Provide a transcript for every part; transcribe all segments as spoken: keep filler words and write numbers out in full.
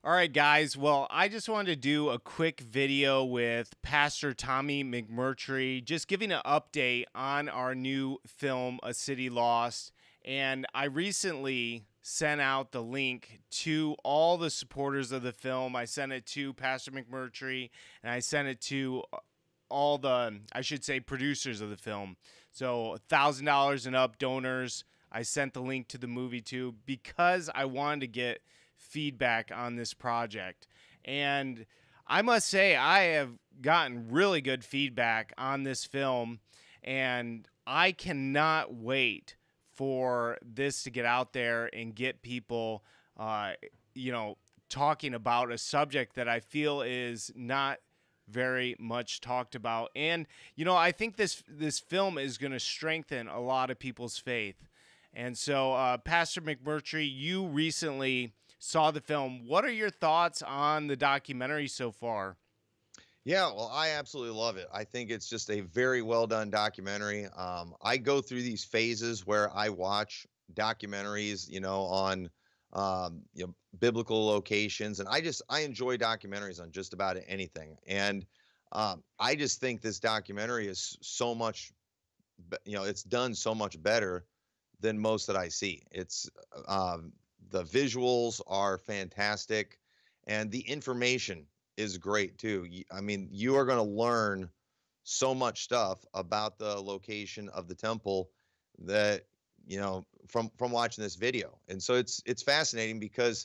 All right, guys. Well, I just wanted to do a quick video with Pastor Tommy McMurtry, just giving an update on our new film, A City Lost. And I recently sent out the link to all the supporters of the film. I sent it to Pastor McMurtry, and I sent it to all the, I should say, producers of the film. So one thousand dollars and up donors, I sent the link to the movie to because I wanted to get feedback on this project. And I must say, I have gotten really good feedback on this film, and I cannot wait for this to get out there and get people, uh, you know, talking about a subject that I feel is not very much talked about. And you know, I think this this film is going to strengthen a lot of people's faith. And so, uh, Pastor McMurtry, you recently saw the film. What are your thoughts on the documentary so far? Yeah, well, I absolutely love it. I think it's just a very well done documentary. Um, I go through these phases where I watch documentaries, you know, on um, you know, biblical locations, and I just I enjoy documentaries on just about anything. And um, I just think this documentary is so much, be- you know, it's done so much better than most that I see. It's um, the visuals are fantastic, and the information is great too. Y- I mean, you are going to learn so much stuff about the location of the temple that you know from from watching this video. And so it's it's fascinating because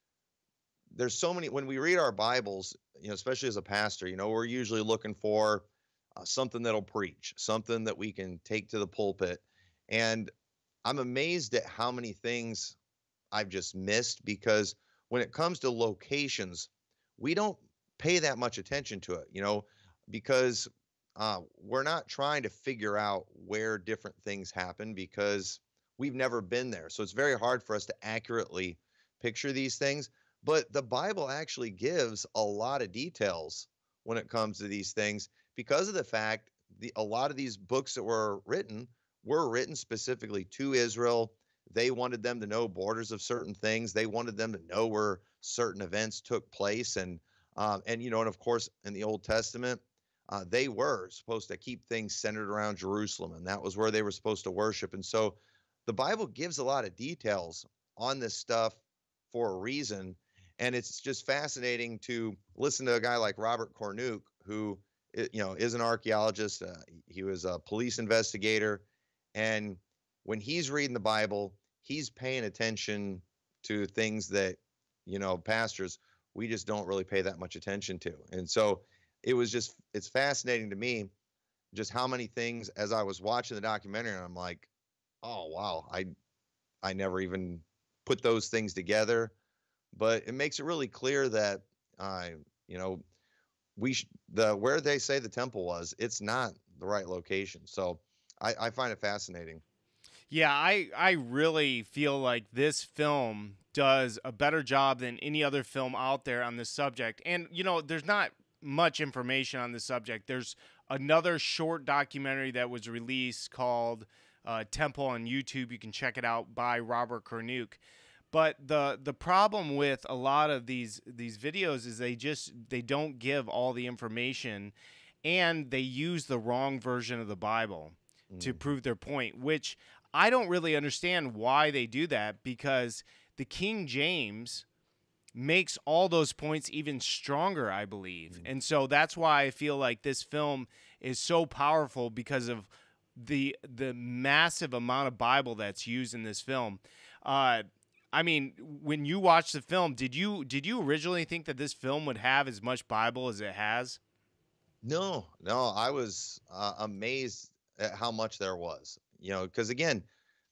there's so many when we read our Bibles, you know, especially as a pastor, you know, we're usually looking for uh, something that'll preach, something that we can take to the pulpit. And I'm amazed at how many things I've just missed because when it comes to locations, we don't pay that much attention to it, you know, because uh, we're not trying to figure out where different things happen because we've never been there. So it's very hard for us to accurately picture these things. But the Bible actually gives a lot of details when it comes to these things because of the fact the a lot of these books that were written were written specifically to Israel. They wanted them to know borders of certain things. They wanted them to know where certain events took place. And, um, and you know, and of course, in the Old Testament, uh, they were supposed to keep things centered around Jerusalem, and that was where they were supposed to worship. And so the Bible gives a lot of details on this stuff for a reason. And it's just fascinating to listen to a guy like Robert Cornuke, who, you know, is an archaeologist. Uh, he was a police investigator. And when he's reading the Bible, he's paying attention to things that, you know, pastors, we just don't really pay that much attention to. And so it was just, it's fascinating to me just how many things as I was watching the documentary, and I'm like, oh, wow, I, I never even put those things together. But it makes it really clear that, uh, you know, we sh- the where they say the temple was, it's not the right location. So I, I find it fascinating. Yeah, I I really feel like this film does a better job than any other film out there on this subject. And you know, there's not much information on this subject. There's another short documentary that was released called uh, Temple on YouTube. You can check it out by Robert Cornuke. But the the problem with a lot of these these videos is they just they don't give all the information, and they use the wrong version of the Bible to Hmm. prove their point, which I don't really understand why they do that, because the King James makes all those points even stronger, I believe. And so that's why I feel like this film is so powerful, because of the the massive amount of Bible that's used in this film. Uh, I mean, when you watched the film, did you did you originally think that this film would have as much Bible as it has? No, no, I was uh, amazed at how much there was. You know, because again,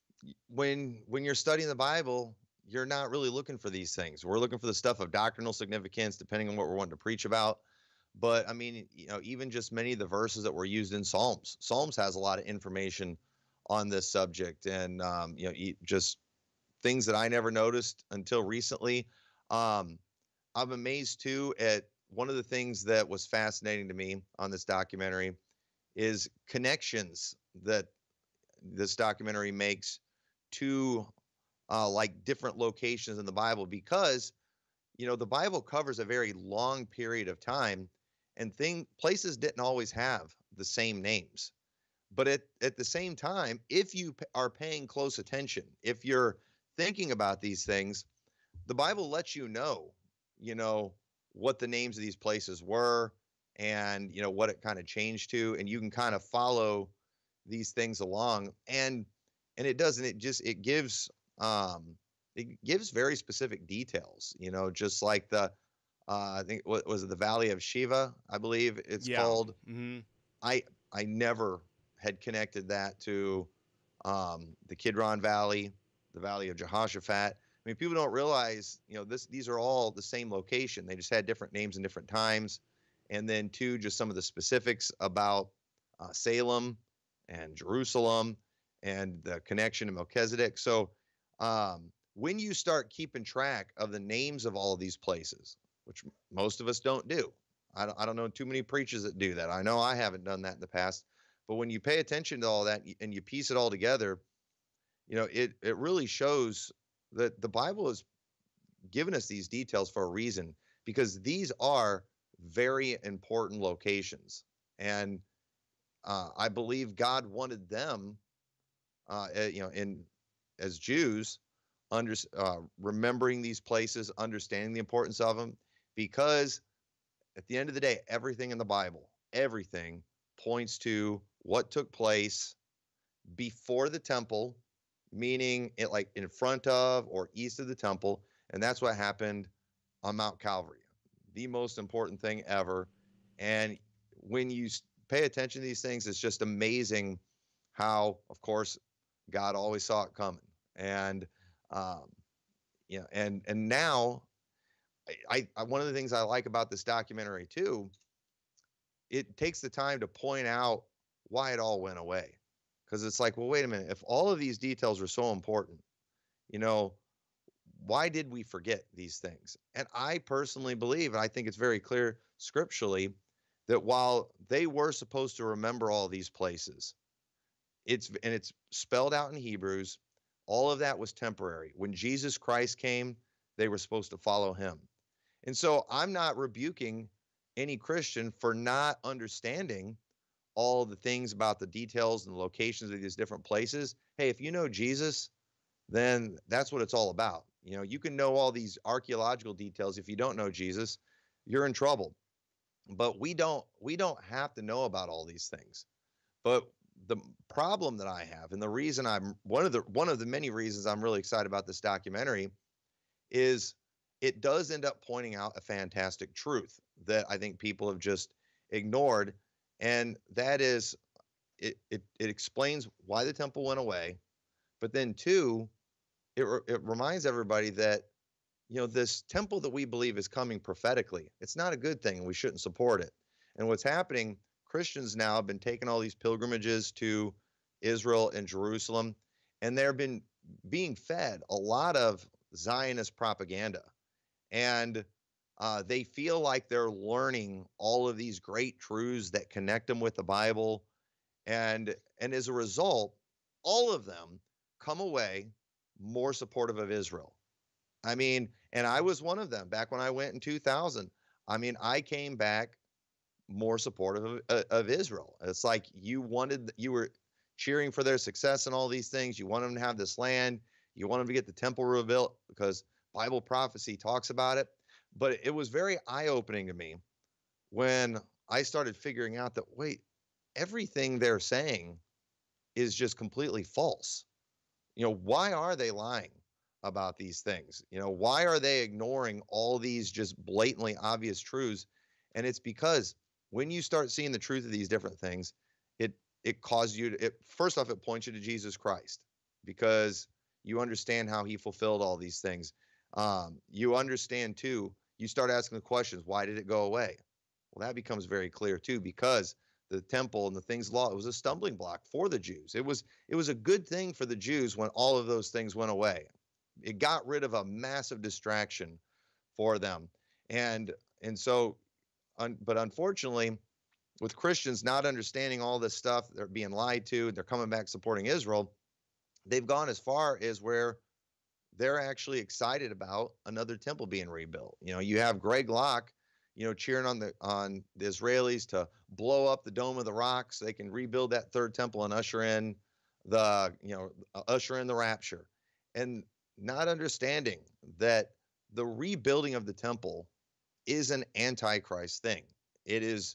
when when you're studying the Bible, you're not really looking for these things. We're looking for the stuff of doctrinal significance, depending on what we're wanting to preach about. But I mean, you know, even just many of the verses that were used in Psalms. Psalms has a lot of information on this subject, and um, you know, e- just things that I never noticed until recently. Um, I'm amazed too at one of the things that was fascinating to me on this documentary is connections that this documentary makes to uh, like different locations in the Bible because you know, the Bible covers a very long period of time, and thing places didn't always have the same names. But at, at the same time, if you p- are paying close attention, if you're thinking about these things, the Bible lets you know, you know, what the names of these places were, and, you know, what it kind of changed to, and you can kind of follow these things along. And and it doesn't, it just it gives um it gives very specific details, you know, just like the uh I think what was it, the Valley of Shiva, I believe it's Yeah. called. Hmm. I I never had connected that to um, the Kidron Valley, the Valley of Jehoshaphat. I mean, people don't realize, you know, this these are all the same location. They just had different names and different times. And then two, just some of the specifics about uh, Salem and Jerusalem and the connection to Melchizedek. So um, when you start keeping track of the names of all of these places, which most of us don't do, I don't, I don't know too many preachers that do that. I know I haven't done that in the past. But when you pay attention to all that and you piece it all together, you know, it it really shows that the Bible has given us these details for a reason, because these are very important locations. And uh, I believe God wanted them, uh, eh, you know, in as Jews, under uh, remembering these places, understanding the importance of them, because at the end of the day, everything in the Bible, everything points to what took place before the temple, meaning it like in front of or east of the temple. And that's what happened on Mount Calvary, the most important thing ever. And when you pay attention to these things, it's just amazing how, of course, God always saw it coming. And, um, you know, and, and now I, I, one of the things I like about this documentary too, it takes the time to point out why it all went away. Because it's like, well, wait a minute. If all of these details were so important, you know, why did we forget these things? And I personally believe, and I think it's very clear scripturally, that while they were supposed to remember all these places, it's and it's spelled out in Hebrews, all of that was temporary. When Jesus Christ came, they were supposed to follow him. And so I'm not rebuking any Christian for not understanding all the things about the details and the locations of these different places. Hey, if you know Jesus, then that's what it's all about. You know, you can know all these archaeological details. If you don't know Jesus, you're in trouble. But we don't we don't have to know about all these things. But the problem that I have, and the reason I'm one of the one of the many reasons I'm really excited about this documentary, is it does end up pointing out a fantastic truth that I think people have just ignored. And that is, it, it, it explains why the temple went away. But then two, it, it reminds everybody that, you know, this temple that we believe is coming prophetically, it's not a good thing, and we shouldn't support it. And what's happening, Christians now have been taking all these pilgrimages to Israel and Jerusalem, and they've been being fed a lot of Zionist propaganda. And uh, they feel like they're learning all of these great truths that connect them with the Bible. And, and as a result, all of them come away more supportive of Israel. I mean, and I was one of them back when I went in two thousand. I mean, I came back more supportive of, uh, of Israel. It's like you wanted, you were cheering for their success and all these things. You want them to have this land. You want them to get the temple rebuilt because Bible prophecy talks about it. But it was very eye-opening to me when I started figuring out that, wait, everything they're saying is just completely false. You know, why are they lying about these things? You know, why are they ignoring all these just blatantly obvious truths? And it's because when you start seeing the truth of these different things, it it causes you to, it, first off, it points you to Jesus Christ, because you understand how he fulfilled all these things. Um, you understand too, you start asking the questions, why did it go away? Well, that becomes very clear too, because the temple and the things law, it was a stumbling block for the Jews. It was it was a good thing for the Jews when all of those things went away. It got rid of a massive distraction for them. And and so un, but unfortunately, with Christians not understanding all this stuff, they're being lied to, they're coming back supporting Israel. They've gone as far as where they're actually excited about another temple being rebuilt. You know, you have Greg Locke, you know, cheering on the on the Israelis to blow up the Dome of the Rock so they can rebuild that third temple and usher in the, you know, usher in the rapture, and not understanding that the rebuilding of the temple is an antichrist thing. It is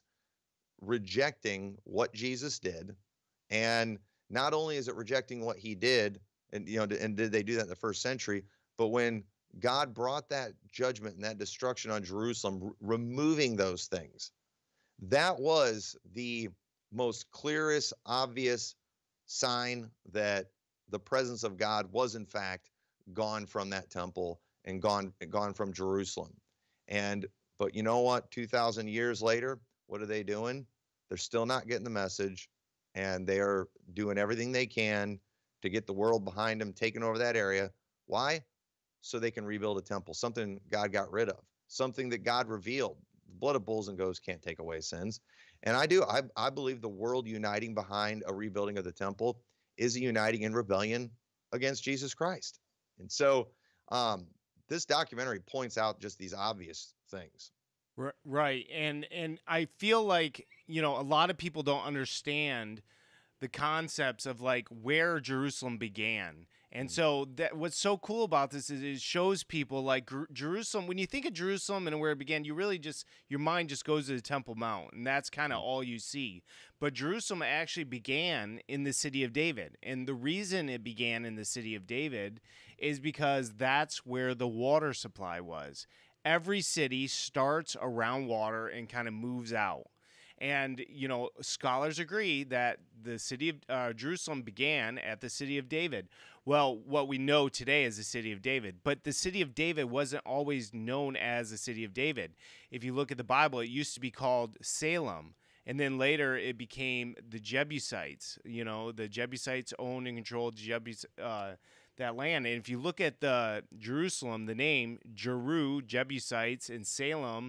rejecting what Jesus did, and not only is it rejecting what he did, and you know, and did they do that in the first century, but when God brought that judgment and that destruction on Jerusalem, r- removing those things, that was the most clearest, obvious sign that the presence of God was in fact gone from that temple and gone gone from Jerusalem. And but you know what? two thousand years later, what are they doing? They're still not getting the message, and they are doing everything they can to get the world behind them, taking over that area. Why? So they can rebuild a temple, something God got rid of, something that God revealed. The blood of bulls and goats can't take away sins. And I do, I, I believe the world uniting behind a rebuilding of the temple is a uniting in rebellion against Jesus Christ. And so um, this documentary points out just these obvious things. R- Right. And and I feel like, you know, a lot of people don't understand the concepts of like where Jerusalem began. And so that what's so cool about this is it shows people like Gr- Jerusalem. When you think of Jerusalem and where it began, you really just your mind just goes to the Temple Mount, and that's kind of all you see. But Jerusalem actually began in the city of David, and the reason it began in the city of David is because that's where the water supply was. Every city starts around water and kind of moves out. And, you know, scholars agree that the city of uh, Jerusalem began at the city of David. Well, what we know today is the city of David. But the city of David wasn't always known as the city of David. If you look at the Bible, it used to be called Salem. And then later it became the Jebusites. You know, the Jebusites owned and controlled Jebus, uh, that land. And if you look at the Jerusalem, the name Jeru, Jebusites, and Salem,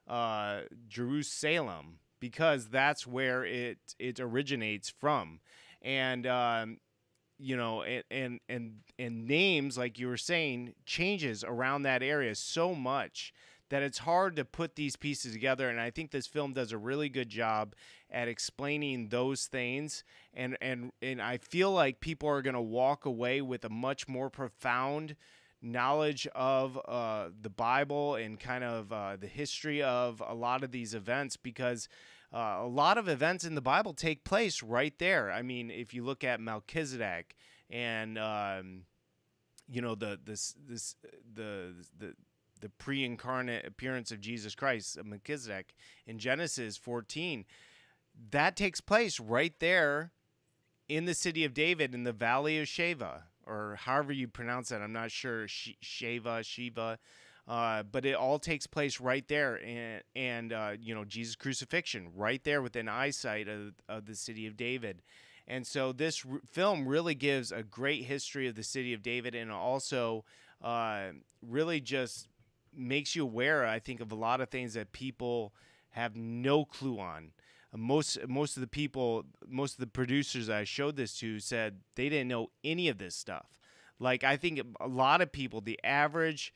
uh, Jerusalem, because that's where it it originates from. And um, you know, and, and and and names, like you were saying, changes around that area so much that it's hard to put these pieces together. And I think this film does a really good job at explaining those things. And and and I feel like people are going to walk away with a much more profound knowledge of uh, the Bible and kind of uh, the history of a lot of these events, because uh, a lot of events in the Bible take place right there. I mean, if you look at Melchizedek and um, you know the this this the the the pre-incarnate appearance of Jesus Christ, Melchizedek, in Genesis fourteen, that takes place right there in the city of David in the valley of Sheva, or however you pronounce that. I'm not sure. Sh- Sheva, Shiva. Uh, but it all takes place right there. And, and uh, you know, Jesus' crucifixion right there within eyesight of, of the city of David. And so this r- film really gives a great history of the city of David, and also uh, really just makes you aware, I think, of a lot of things that people have no clue on. Most most of the people, most of the producers I showed this to said they didn't know any of this stuff. Like, I think a lot of people, the average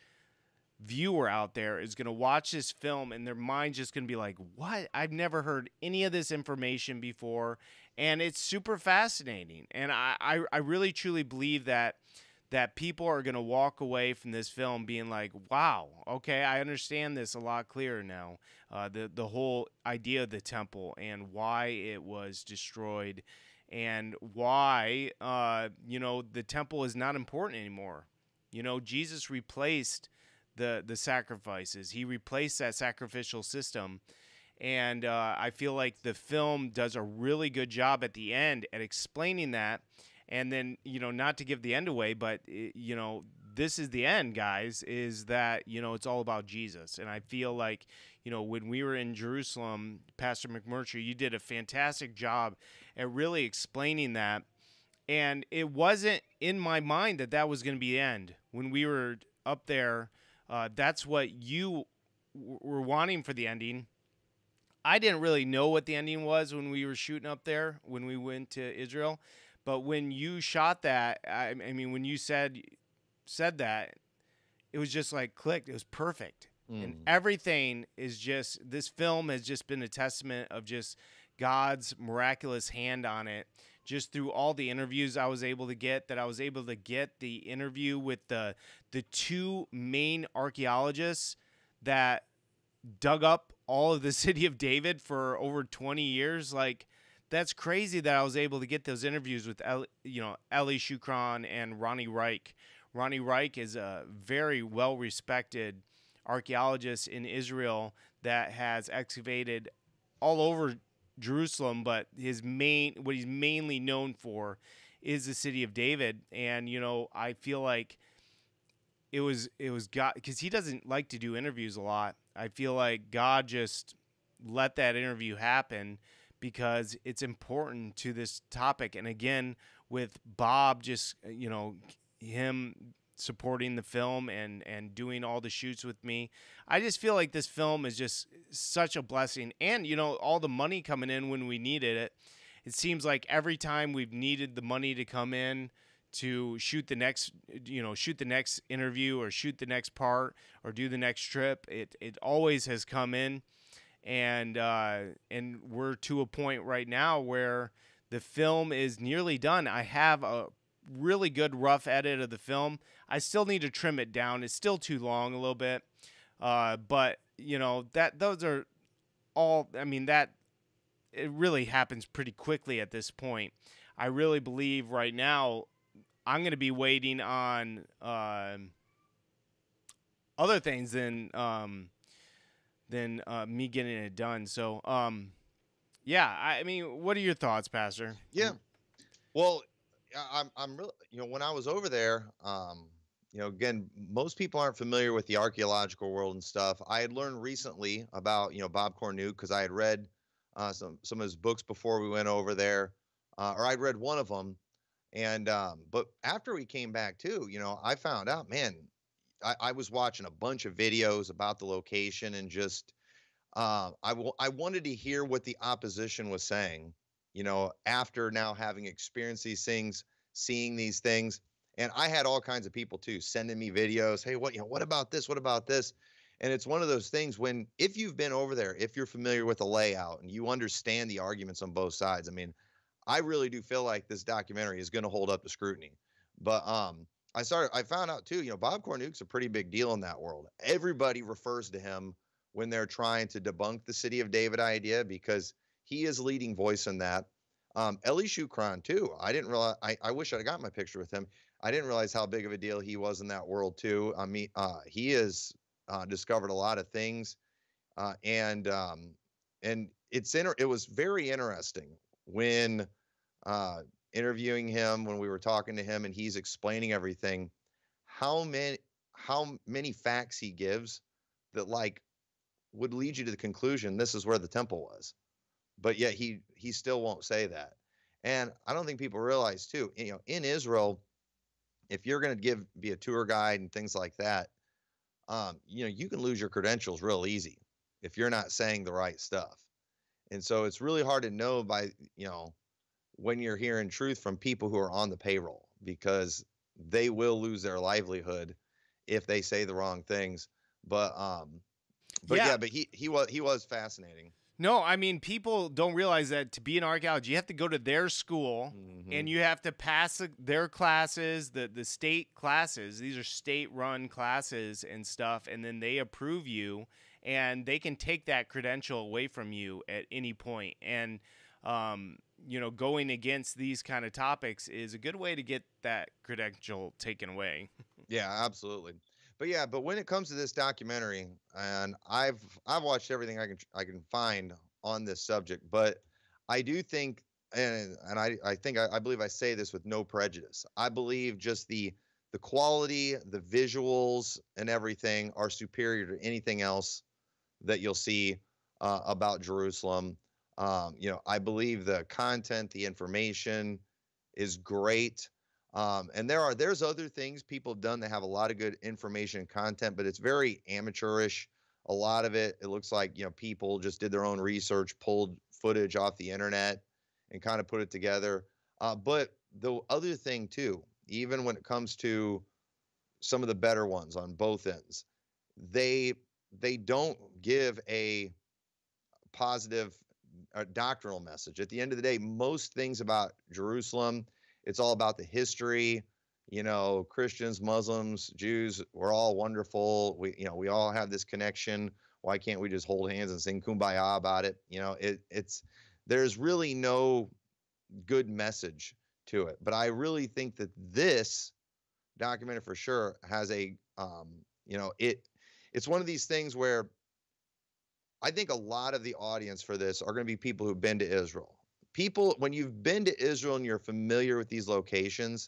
viewer out there, is going to watch this film and their mind's just going to be like, what? I've never heard any of this information before. And it's super fascinating. And I, I, I really truly believe that that people are going to walk away from this film being like, wow, okay, I understand this a lot clearer now. Uh, the, the whole idea of the temple and why it was destroyed, and why, uh, you know, the temple is not important anymore. You know, Jesus replaced the, the sacrifices. He replaced that sacrificial system. And uh, I feel like the film does a really good job at the end at explaining that. And then, you know, not to give the end away, but, you know, this is the end, guys, is that, you know, it's all about Jesus. And I feel like, you know, when we were in Jerusalem, Pastor McMurtry, you did a fantastic job at really explaining that. And it wasn't in my mind that that was going to be the end. When we were up there, uh, that's what you w- were wanting for the ending. I didn't really know what the ending was when we were shooting up there, when we went to Israel. But when you shot that, I, I mean, when you said said that, it was just like clicked. It was perfect. And Mm. everything is just, this film has just been a testament of just God's miraculous hand on it. Just through all the interviews I was able to get, that I was able to get the interview with the the two main archaeologists that dug up all of the city of David for over twenty years. Like, that's crazy that I was able to get those interviews with, El, you know, Eli Shukron and Ronnie Reich. Ronnie Reich is a very well-respected archaeologist in Israel that has excavated all over Jerusalem, but his main, what he's mainly known for is the city of David. And, you know, I feel like it was, it was God, because he doesn't like to do interviews a lot. I feel like God just let that interview happen because it's important to this topic. And again, with Bob, just, you know, him supporting the film and and doing all the shoots with me, I just feel like this film is just such a blessing. And, you know, all the money coming in when we needed it, it seems like every time we've needed the money to come in to shoot the next, you know, shoot the next interview or shoot the next part or do the next trip, it it always has come in. And uh and we're to a point right now where the film is nearly done. I have a really good rough edit of the film. I still need to trim it down. It's still too long a little bit. Uh, but, you know, that those are all, I mean, that it really happens pretty quickly at this point. I really believe right now I'm going to be waiting on uh, other things than um, than uh, me getting it done. So, um, yeah, I, I mean, what are your thoughts, Pastor? Yeah. Well, I- I'm, I'm really, you know, when I was over there, um, you know, again, most people aren't familiar with the archaeological world and stuff. I had learned recently about, you know, Bob Cornuke because I had read uh, some some of his books before we went over there, uh, or I'd read one of them. And um, but after we came back too, you know, I found out, man, I, I was watching a bunch of videos about the location and just uh, I w- I wanted to hear what the opposition was saying, you know, after now having experienced these things, seeing these things. And I had all kinds of people too sending me videos. Hey, what, you know, what about this? What about this? And it's one of those things when, if you've been over there, if you're familiar with the layout and you understand the arguments on both sides, I mean, I really do feel like this documentary is going to hold up to scrutiny. But um, I started, I found out too, you know, Bob Cornuke's a pretty big deal in that world. Everybody refers to him when they're trying to debunk the city of David idea because he is leading voice in that. Um, Eli Shukron too. I didn't realize. I, I wish I'd got my picture with him. I didn't realize how big of a deal he was in that world too. I mean, uh, he has uh, discovered a lot of things, uh, and um, and it's inter- It was very interesting when uh, interviewing him when we were talking to him and he's explaining everything. How many how many facts he gives that like would lead you to the conclusion this is where the temple was, but yet he he still won't say that. And I don't think people realize too, you know, in Israel, if you're going to give be a tour guide and things like that, um, you know, you can lose your credentials real easy if you're not saying the right stuff. And so it's really hard to know by, you know, when you're hearing truth from people who are on the payroll because they will lose their livelihood if they say the wrong things. But um but Yeah. yeah, but he he was he was fascinating. No, I mean, people don't realize that to be an archaeologist, you have to go to their school Mm-hmm. and you have to pass the- their classes, the, the state classes. These are state-run classes and stuff, and then they approve you, and they can take that credential away from you at any point. And, um, you know, going against these kind of topics is a good way to get that credential taken away. Yeah, absolutely. But yeah, but when it comes to this documentary, and I've I've watched everything I can I can find on this subject, but I do think, and and I I think I, I believe I say this with no prejudice. I believe just the the quality, the visuals, and everything are superior to anything else that you'll see uh, about Jerusalem. Um, you know, I believe the content, the information is great. Um, and there are there's other things people have done that have a lot of good information and content, but it's very amateurish. A lot of it, it looks like, you know, people just did their own research, pulled footage off the internet, and kind of put it together. Uh, but the other thing too, even when it comes to some of the better ones on both ends, they they don't give a positive uh, doctrinal message. At the end of the day, most things about Jerusalem, it's all about the history. You know, Christians, Muslims, Jews, we're all wonderful. We, you know, we all have this connection. Why can't we just hold hands and sing Kumbaya about it? You know, it, it's, there's really no good message to it. But I really think that this documentary for sure has a, um, you know, it, it's one of these things where I think a lot of the audience for this are going to be people who've been to Israel. People, when you've been to Israel and you're familiar with these locations,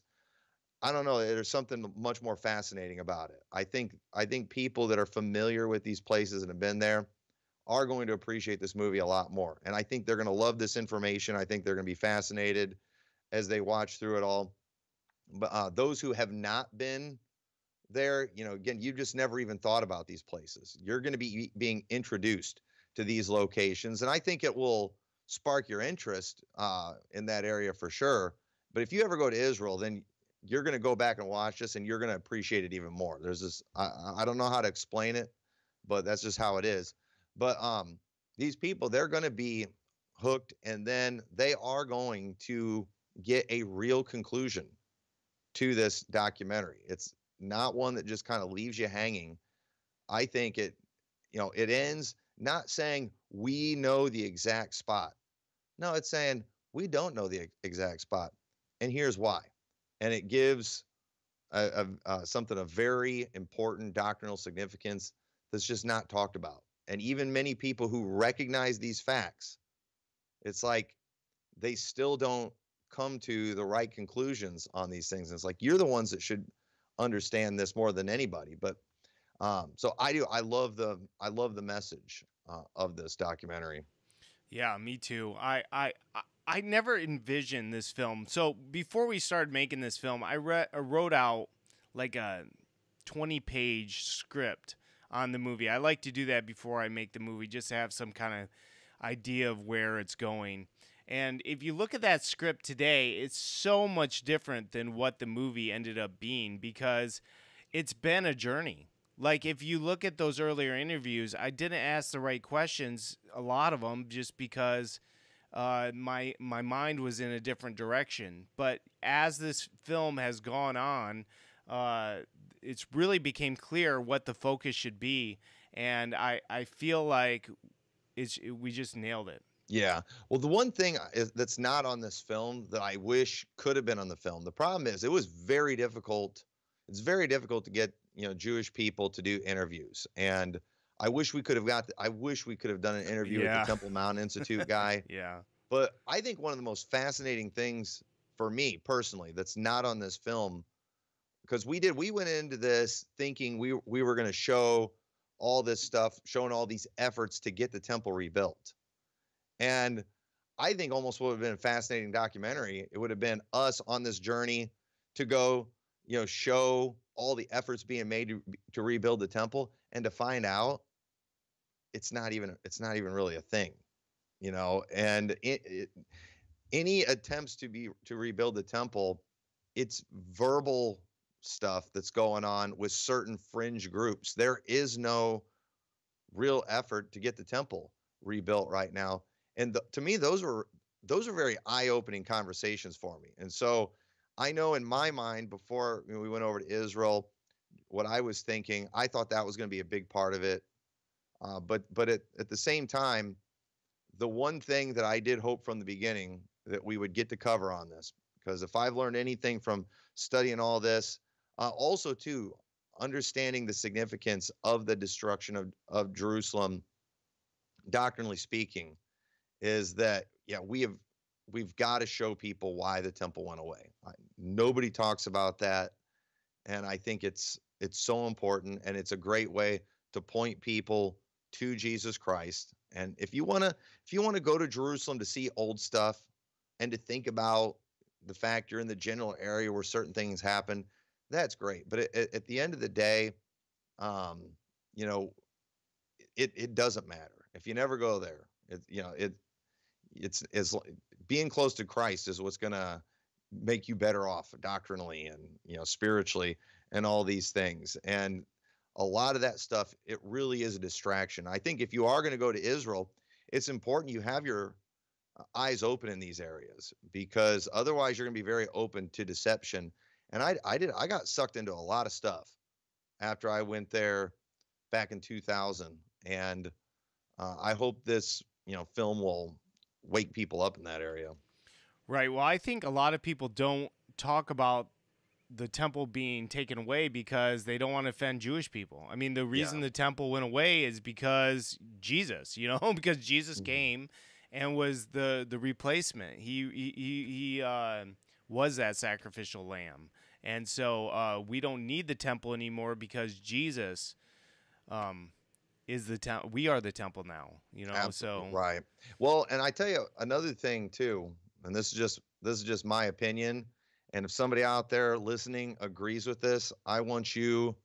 I don't know, there's something much more fascinating about it. I think I think people that are familiar with these places and have been there are going to appreciate this movie a lot more. And I think they're going to love this information. I think they're going to be fascinated as they watch through it all. But uh, those who have not been there, you know, again, you just never even thought about these places. You're going to be being introduced to these locations, and I think it will spark your interest uh, in that area for sure. But if you ever go to Israel, then you're going to go back and watch this, and you're going to appreciate it even more. There's this, I, I don't know how to explain it, but that's just how it is. But um, these people, they're going to be hooked, and then they are going to get a real conclusion to this documentary. It's not one that just kind of leaves you hanging. I think it, you know, it ends not saying we know the exact spot. No, it's saying we don't know the exact spot, and here's why. And it gives a, a, uh, something of very important doctrinal significance that's just not talked about. And even many people who recognize these facts, it's like they still don't come to the right conclusions on these things. And it's like, you're the ones that should understand this more than anybody. But um, so I do. I love the I love the message uh, of this documentary. Yeah, me too. I I I never envisioned this film. So before we started making this film, I read I wrote out like a twenty page script on the movie. I like to do that before I make the movie, just to have some kind of idea of where it's going. And if you look at that script today, it's so much different than what the movie ended up being, because it's been a journey. Like, if you look at those earlier interviews, I didn't ask the right questions, a lot of them, just because uh, my my mind was in a different direction. But as this film has gone on, uh, it's really became clear what the focus should be, and I, I feel like it's we just nailed it. Yeah. Well, the one thing is, that's not on this film that I wish could have been on the film. The problem is it was very difficult. It's very difficult to get, you know, Jewish people to do interviews. And I wish we could have got, I wish we could have done an interview Yeah. with the Temple Mount Institute guy. Yeah. But I think one of the most fascinating things for me personally that's not on this film, because we did, we went into this thinking we, we were going to show all this stuff, showing all these efforts to get the temple rebuilt. And I think almost would have been a fascinating documentary. It would have been us on this journey to go, you know, show all the efforts being made to, to rebuild the temple, and to find out it's not even, it's not even really a thing, you know, and it, it, any attempts to be, to rebuild the temple, it's verbal stuff that's going on with certain fringe groups. There is no real effort to get the temple rebuilt right now. And the, to me, those were those are very eye-opening conversations for me. And so I know in my mind, before, you know, we went over to Israel, what I was thinking, I thought that was going to be a big part of it. Uh, but but at, at the same time, the one thing that I did hope from the beginning that we would get to cover on this, because if I've learned anything from studying all this, uh, also too, understanding the significance of the destruction of, of Jerusalem, doctrinally speaking, is that, yeah, we have, we've got to show people why the temple went away. I, nobody talks about that. And I think it's, it's so important, and it's a great way to point people to Jesus Christ. And if you want to, if you want to go to Jerusalem to see old stuff and to think about the fact you're in the general area where certain things happen, that's great. But at, at the end of the day, um, you know, it, it doesn't matter if you never go there. It, you know, it, it's, it's being close to Christ is what's going to make you better off doctrinally and, you know, spiritually. and all these things. And a lot of that stuff, it really is a distraction. I think if you are going to go to Israel, it's important you have your uh, eyes open in these areas, because otherwise you're going to be very open to deception. And I, I did, I got sucked into a lot of stuff after I went there back in two thousand. And uh, I hope this, you know, film will wake people up in that area. Right. Well, I think a lot of people don't talk about the temple being taken away because they don't want to offend Jewish people. I mean, the reason Yeah. the temple went away is because Jesus, you know, because Jesus Mhm. came and was the the replacement. He he he, he uh, was that sacrificial lamb, and so uh, we don't need the temple anymore because Jesus um, is the temple. We are the temple now, you know. Absolutely So right. Well, and I tell you another thing too, and this is just this is just my opinion. And if somebody out there listening agrees with this, I want you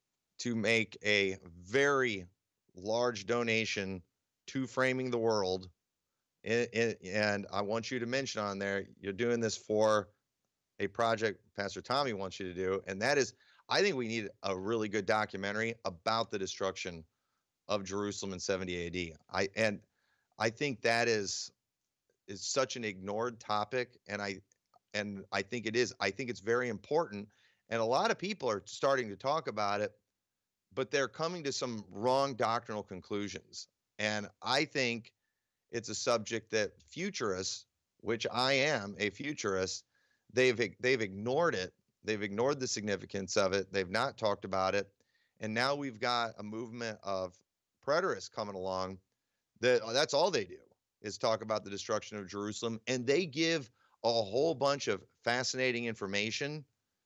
to make a very large donation to Framing the World. And, and I want you to mention on there, you're doing this for a project Pastor Tommy wants you to do. And that is, I think we need a really good documentary about the destruction of Jerusalem in seventy A D. I, and I think that is, is such an ignored topic. And I, and I think it is, I think it's very important. And a lot of people are starting to talk about it, but they're coming to some wrong doctrinal conclusions. And I think it's a subject that futurists, which I am a futurist, they've they've ignored it. They've ignored the significance of it. They've not talked about it. And now we've got a movement of preterists coming along that that's all they do is talk about the destruction of Jerusalem. And they give a whole bunch of fascinating information,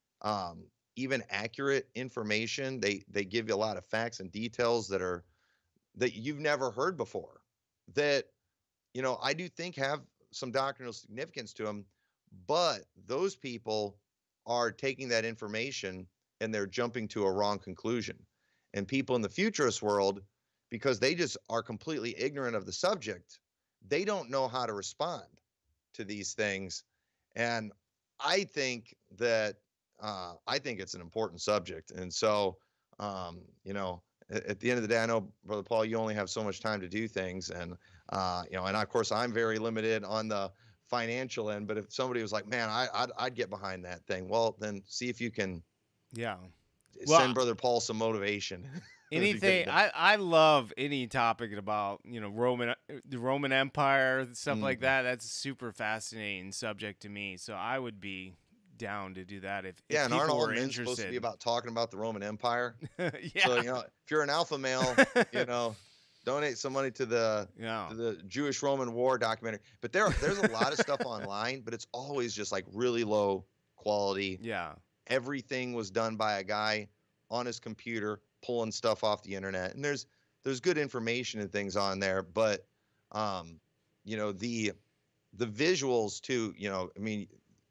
um, even accurate information. They they give you a lot of facts and details that are that you've never heard before, that, you know, I do think have some doctrinal significance to them, but those people are taking that information and they're jumping to a wrong conclusion. And people in the futurist world, because they just are completely ignorant of the subject, they don't know how to respond to these things. And I think that uh, I think it's an important subject. And so, um, you know, at, at the end of the day, I know, Brother Paul, you only have so much time to do things. And, uh, you know, and of course, I'm very limited on the financial end. But if somebody was like, man, I, I'd, I'd get behind that thing, well, then see if you can yeah. Well, send Brother Paul some motivation. anything Because, I, I love any topic about, you know, Roman the Roman Empire, stuff like mm, that. That's a super fascinating subject to me. So I would be down to do that if, if yeah, and aren't people all were men supposed to be interested. about talking about the Roman Empire? So, Yeah. you know, if you're an alpha male, you know, donate some money to the Yeah. to the Jewish Roman War documentary. But there there's a lot of stuff online, but it's always just like really low quality. Yeah. Everything was done by a guy on his computer pulling stuff off the internet. And there's there's good information and things on there, but um, you know, the the visuals too, you know, I mean,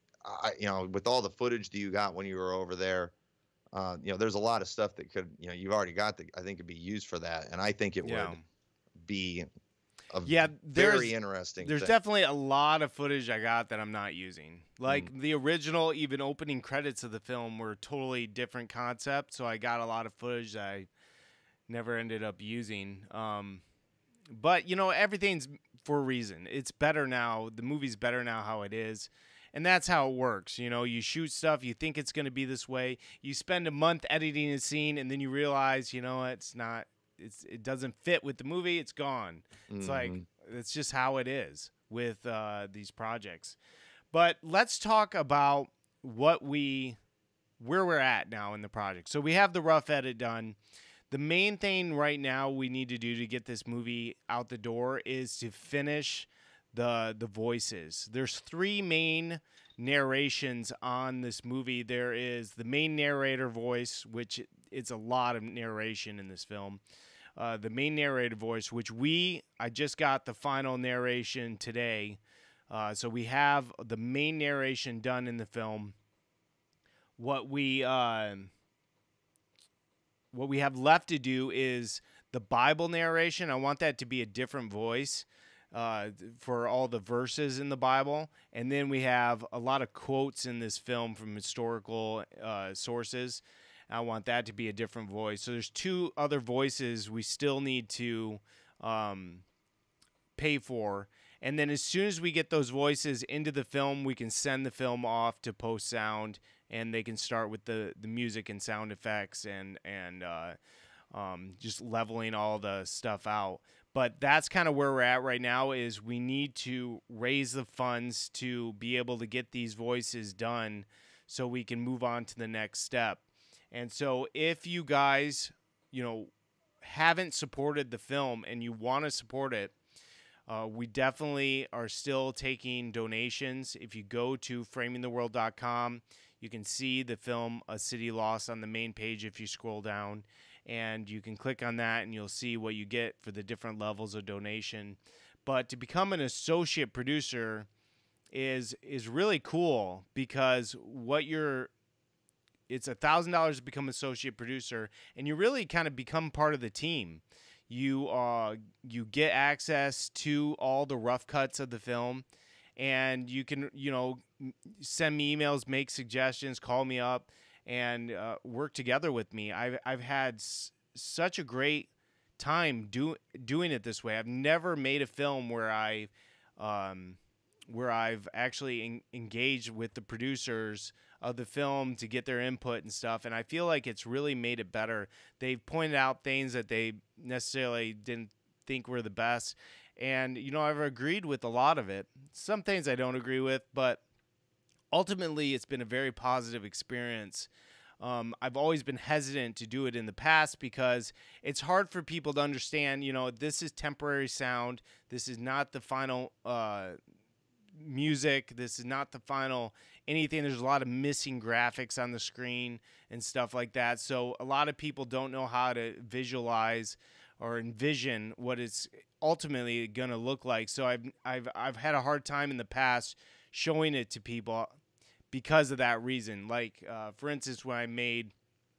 I you know, with all the footage that you got when you were over there, uh, you know, there's a lot of stuff that could, you know, you've already got that I think could be used for that. And I think it Yeah. would be a Yeah, there's very interesting there's thing. definitely a lot of footage I got that I'm not using. Like Mm. the original, even opening credits of the film were totally different concept, so I got a lot of footage that I never ended up using. Um, but you know, everything's for a reason. It's better now. The movie's better now how it is. And that's how it works. You know, you shoot stuff, you think it's going to be this way. You spend a month editing a scene, and then you realize, you know, it's not. It's it doesn't fit with the movie. It's gone. It's like Mhm. it's just how it is with uh, these projects. But let's talk about what we where we're at now in the project. So we have the rough edit done. The main thing right now we need to do to get this movie out the door is to finish the the voices. There's three main narrations on this movie. There is the main narrator voice, which it's a lot of narration in this film. Uh, the main narrator voice, which we I just got the final narration today. Uh, so we have the main narration done in the film. What we uh, what we have left to do is the Bible narration. I want that to be a different voice uh, for all the verses in the Bible. And then we have a lot of quotes in this film from historical uh, sources. I want that to be a different voice. So there's two other voices we still need to um, pay for. And then as soon as we get those voices into the film, we can send the film off to post sound, and they can start with the, the music and sound effects and and uh, um, just leveling all the stuff out. But that's kind of where we're at right now. Is we need to raise the funds to be able to get these voices done, so we can move on to the next step. And so if you guys, you know, haven't supported the film and you want to support it, Uh, we definitely are still taking donations. If you go to framing the world dot com, you can see the film A City Lost on the main page if you scroll down. And you can click on that and you'll see what you get for the different levels of donation. But to become an associate producer is is really cool, because what you're it's a thousand dollars to become associate producer, and you really kind of become part of the team. You uh you get access to all the rough cuts of the film, and you can, you know, send me emails, make suggestions, call me up, and uh, work together with me. I've I've had s- such a great time do, doing it this way. I've never made a film where I um where I've actually en- engaged with the producers of the film to get their input and stuff, and I feel like it's really made it better. They've pointed out things that they necessarily didn't think were the best, and you know, I've agreed with a lot of it. Some things I don't agree with, but ultimately it's been a very positive experience. Um, I've always been hesitant to do it in the past because it's hard for people to understand, you know, this is temporary sound. This is not the final uh, music. This is not the final anything. There's a lot of missing graphics on the screen and stuff like that. So a lot of people don't know how to visualize or envision what it's ultimately going to look like. So I've I've I've had a hard time in the past showing it to people because of that reason. Like uh, for instance, when I made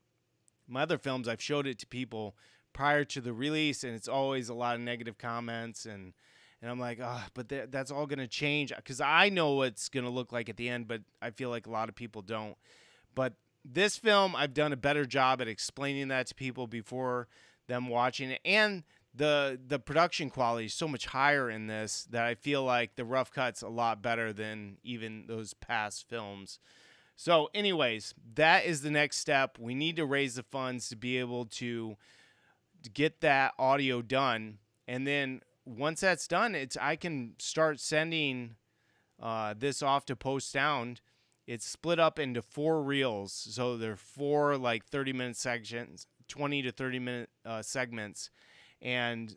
my other films, I've showed it to people prior to the release, and it's always a lot of negative comments, and and I'm like, oh, but th- that's all going to change, because I know what it's going to look like at the end, but I feel like a lot of people don't. But this film, I've done a better job at explaining that to people before them watching it, and the the production quality is so much higher in this that I feel like the rough cut's a lot better than even those past films. So anyways, that is the next step. We need to raise the funds to be able to, to get that audio done, and then once that's done, it's I can start sending uh, this off to Post Sound. It's split up into four reels, so they're four like thirty minute sections, twenty to thirty minute uh, segments, and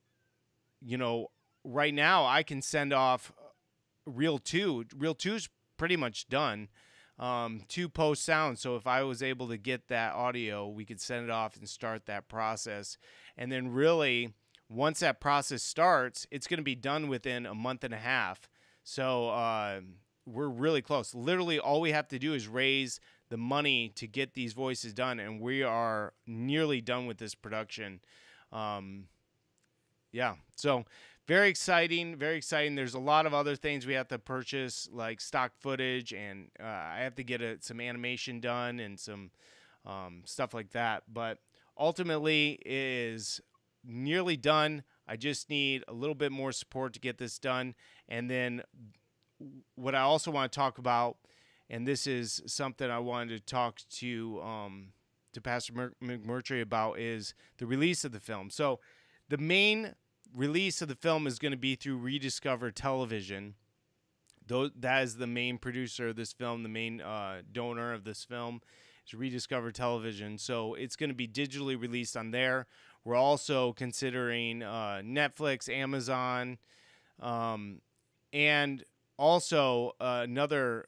you know, right now I can send off reel two. Reel two's pretty much done um, to Post Sound. So if I was able to get that audio, we could send it off and start that process, and then really, once that process starts, it's going to be done within a month and a half. So uh, we're really close. Literally, all we have to do is raise the money to get these voices done, and we are nearly done with this production. Um, yeah, so very exciting, very exciting. There's a lot of other things we have to purchase, like stock footage, and uh, I have to get a, some animation done and some um, stuff like that. But ultimately, it is nearly done. I just need a little bit more support to get this done. And then what I also want to talk about, and this is something I wanted to talk to um, to Pastor Mer- McMurtry about, is the release of the film. So the main release of the film is going to be through Rediscover Television. Though that is the main producer of this film, the main uh, donor of this film is Rediscover Television. So it's going to be digitally released on there. We're also considering uh, Netflix, Amazon, um, and also uh, another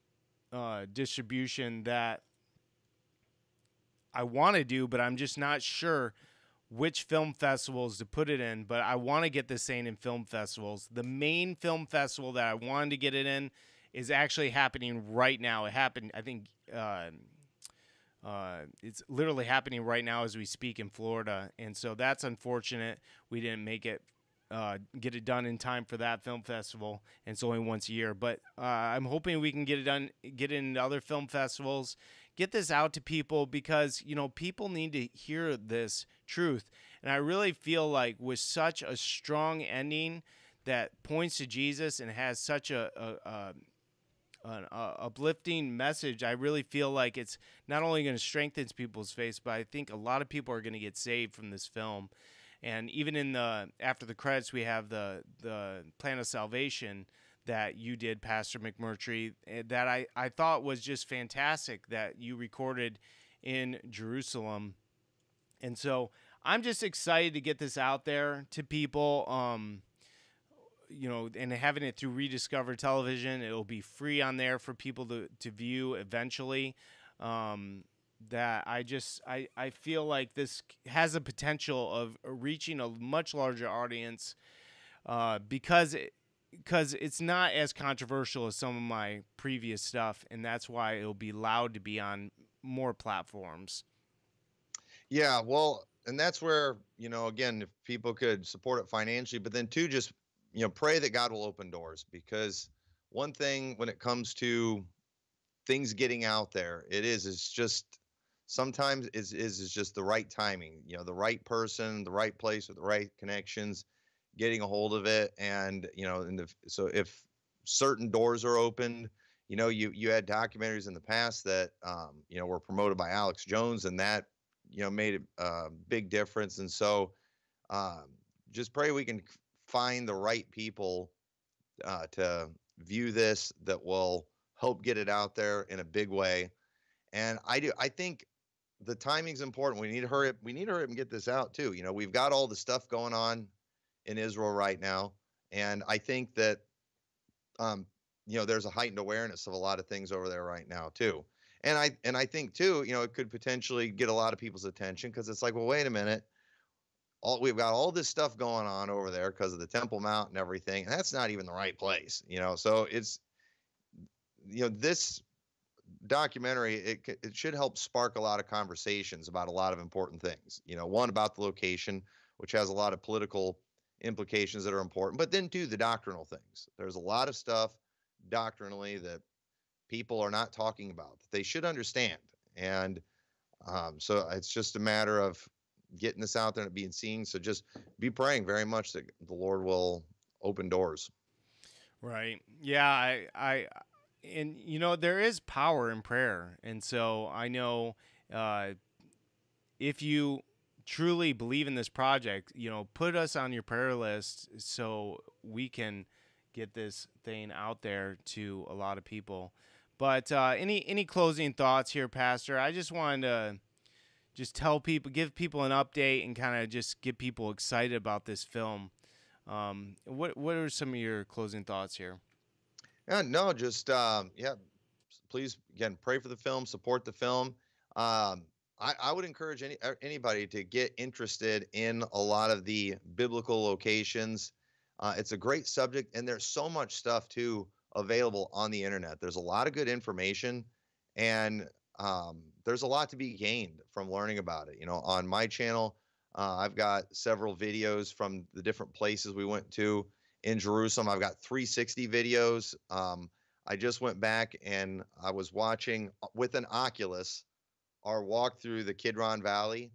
uh, distribution that I want to do, but I'm just not sure which film festivals to put it in. But I want to get this thing in film festivals. The main film festival that I wanted to get it in is actually happening right now. It happened, I think, uh, Uh, it's literally happening right now as we speak in Florida, and so that's unfortunate. We didn't make it, uh, get it done in time for that film festival, and it's only once a year. But uh, I'm hoping we can get it done, get it in other film festivals, get this out to people because, you know, people need to hear this truth. And I really feel like with such a strong ending that points to Jesus and has such a, a, a an uh, uplifting message, I really feel like it's not only going to strengthen people's faith, but I think a lot of people are going to get saved from this film. And even in the after the credits, we have the the plan of salvation that you did, Pastor McMurtry, that I, I thought was just fantastic that you recorded in Jerusalem. And so I'm just excited to get this out there to people. Um, you know, and having it through Rediscover Television, it'll be free on there for people to, to view eventually. Um, that I just, I, I feel like this has a potential of reaching a much larger audience uh, because it, because it's not as controversial as some of my previous stuff. And that's why it'll be allowed to be on more platforms. Yeah, well, and that's where, you know, again, if people could support it financially, but then two, just, you know, pray that God will open doors, because one thing when it comes to things getting out there, it is, it's just sometimes is, is, is just the right timing, you know, the right person, the right place with the right connections, getting a hold of it. And, you know, and the, so if certain doors are opened, you know, you, you had documentaries in the past that, um, you know, were promoted by Alex Jones, and that, you know, made a uh, big difference. And so, um, just pray we can find the right people uh, to view this that will help get it out there in a big way. And I do, I think the timing's important. We need to hurry up. We need to hurry up and get this out too. You know, we've got all the stuff going on in Israel right now. And I think that, um, you know, there's a heightened awareness of a lot of things over there right now too. And I, and I think too, you know, it could potentially get a lot of people's attention, because it's like, well, wait a minute. All we've got all this stuff going on over there because of the Temple Mount and everything. And that's not even the right place, you know? So it's, you know, this documentary, it, it should help spark a lot of conversations about a lot of important things. You know, one, about the location, which has a lot of political implications that are important, but then two, the doctrinal things. There's a lot of stuff doctrinally that people are not talking about that they should understand. And um, so it's just a matter of getting this out there and being seen. So just be praying very much that the Lord will open doors. Right. Yeah. I, I, and you know, there is power in prayer. And so I know, uh, if you truly believe in this project, you know, put us on your prayer list so we can get this thing out there to a lot of people. But, uh, any, any closing thoughts here, Pastor? I just wanted to just tell people, give people an update and kind of just get people excited about this film. Um, what what are some of your closing thoughts here? Yeah, no, just, um, yeah, please, again, pray for the film, support the film. Um, I, I would encourage any anybody to get interested in a lot of the biblical locations. Uh, it's a great subject, and there's so much stuff too available on the internet. There's a lot of good information, and um, there's a lot to be gained from learning about it. You know, on my channel, uh, I've got several videos from the different places we went to in Jerusalem. I've got three sixty videos. Um, I just went back and I was watching with an Oculus our walk through the Kidron Valley,